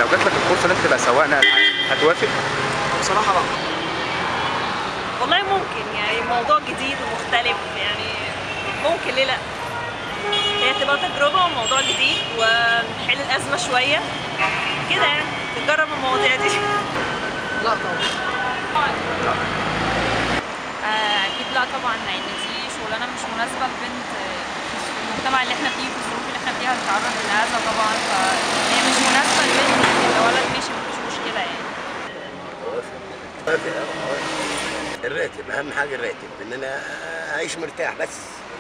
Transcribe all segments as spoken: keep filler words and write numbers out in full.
لو جات لك الفرصه ان انت تبقى سواق نقل عام هتوافق؟ بصراحه لا. والله ممكن، يعني موضوع جديد ومختلف، يعني ممكن ليه لا. هي تبقى تجربه وموضوع جديد ونحل الازمه شويه كده، يعني تجرب المواضيع دي. لا طبعا. لا. آه اكيد لا طبعا، لان دي شغلانه مش مناسبه لبنت في المجتمع اللي احنا فيه، في الظروف اللي احنا فيها بتتعرض للاذى طبعا، فهي مش مناسبه لبنت. الولد ماشي مفيش مشكله يعني. الراتب اهم حاجه، الراتب ان انا اعيش مرتاح بس.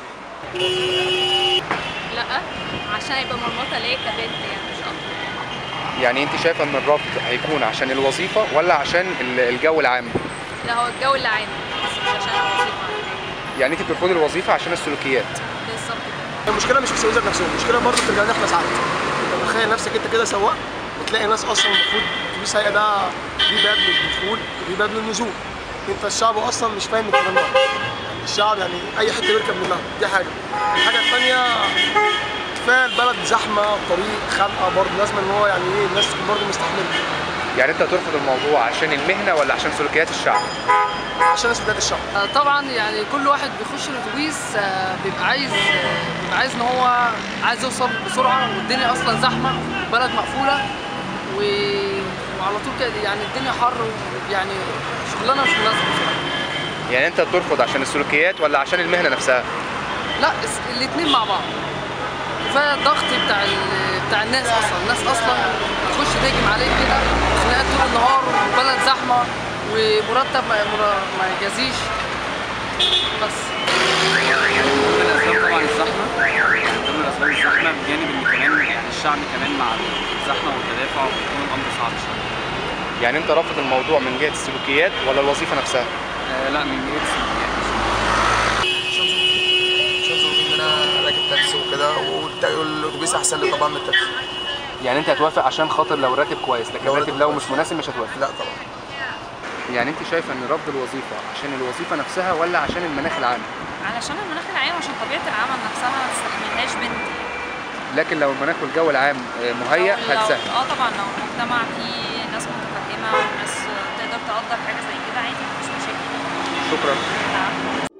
لا، عشان يبقى مرمطه ليا كبنت يعني مش اكتر. يعني انت شايفه ان الرفض هيكون عشان الوظيفه ولا عشان الجو العام؟ لا، هو الجو اللي عام بس مش عشان الوظيفه. يعني انت بترفضي الوظيفه عشان السلوكيات؟ بالظبط كده. المشكله مش في السواق نفسهم، المشكله برضه بترجع لنا احنا ساعات. انت متخيل نفسك انت كده سواق وتلاقي ناس اصلا المفروض في سايق ده في باب للدخول وفي باب للنزول. انت الشعب اصلا مش فاهم الكلام ده. يعني الشعب يعني اي حته بيركب منها، دي حاجه. الحاجه الثانيه كفايه البلد زحمه، طريق خانقه برضه، لازم ان هو يعني ايه الناس تكون برضه مستحمله. يعني انت هترفض الموضوع عشان المهنه ولا عشان سلوكيات الشعب؟ عشان سلوكيات الشعب. طبعا يعني كل واحد بيخش الاتوبيس بيبقى عايز بيبقى عايز ان هو عايز يوصل بسرعه، والدنيا اصلا زحمه، البلد مقفوله و... وعلى طول كده يعني الدنيا حر، يعني شغلانه مش مناسبه بصراحه. يعني انت ترفض عشان السلوكيات ولا عشان المهنه نفسها؟ لا، الاثنين مع بعض. كفايه الضغط بتاع ال... بتاع الناس اصلا، الناس اصلا تخش تهجم عليك كده، خناقات طول النهار والبلد زحمه ومرتب ما ما يجازيش بس. من الاسباب طبعا الزحمه، من الاسباب الزحمه بجانب ان كمان يعني الشعب كمان مع الزحمه والتدافع بيكون الامر صعب شويه. يعني انت رافض الموضوع من جهه السلوكيات ولا الوظيفه نفسها؟ آه لا، من جهه السلوكيات. عشان ظروف عشان ظروف ان انا راكب تاكسي وكده، والاتوبيس احسن لي طبعا من التاكسي. يعني انت هتوافق عشان خاطر لو راتب كويس، لكن لو راتب راتب لو كويس. مش مناسب مش هتوافق؟ لا طبعا. يعني انت شايفه ان رفض الوظيفه عشان الوظيفه نفسها ولا عشان المناخ العام؟ علشان المناخ العام، عشان طبيعه العمل نفسها ما تستحملهاش بنت. لكن لو المناخ والجو العام مهيأ لو- هتسهل؟ اه طبعا، لو المجتمع فيه ناس متفهمه وناس تقدر تقدر حاجه زي كده عادي مفيش مشاكل. شكرا. نعم.